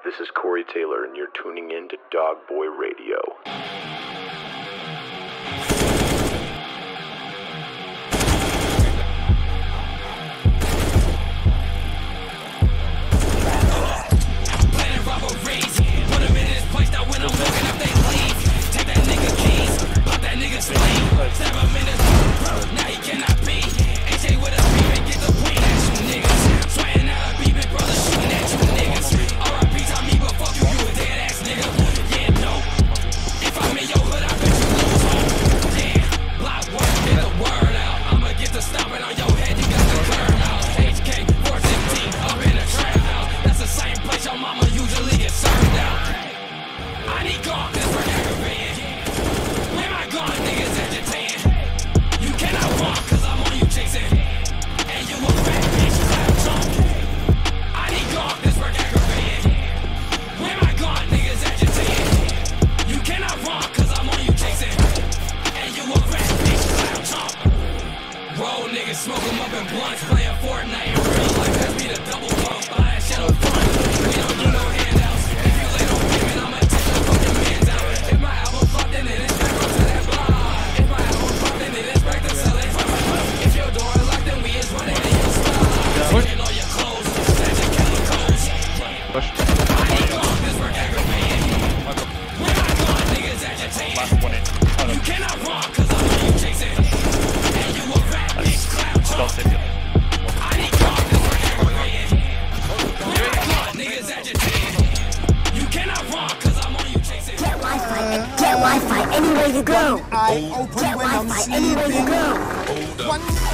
This is Corey Taylor, and you're tuning in to Dog Boy Radio. Planning robberies, put him in his place. Now when I'm walking up, they leave. Take that nigga keys, pop that nigga sleeve. 7 minutes, now he cannot be. AJ with a beat and get the wing at you niggas. Sweating out a beat, big brother shooting at you niggas. R.I.P. Tommy, but fuck you, you a dead ass nigga. Yeah, no. If I'm in your hood, I bet you lose home. Yeah, block work, get the word out. I'ma get the stomping on your head, you got the curve out. HK 416 up in the trap house. That's the same place your mama usually gets served out. I need gone, this work aggravating. Where my gone, niggas agitating. You cannot walk, cause I'm on you chasing. And you a fat bitch, clap jump. I need gone, this work aggravating. Where my gone, niggas agitating. You cannot walk, cause I'm on you chasing. And you a fat bitch, clap jump. Roll niggas, smoke them up in blunts. Playing Fortnite in real life, that's me the double pump. Buy that shit up front. We don't do no handouts. If you lay on women, I'ma take the fucking mans out. If my album flopped, then it is back up to that block. If my album flopped, then it is back to selling from my house. If your door is locked, then we is running in your spot. Taking all your clothes, that's your chemicals. I need gone, this work aggravating. Where my gone, niggas agitating. You cannot run, cause I'm on you chasing. And you a rat, bitch, clown chump. I need gone, this work aggravating. Where my gone, niggas agitating. You cannot run, cause I'm on you chasing. Get Wi-Fi anywhere you go. Get Wi-Fi anywhere you go.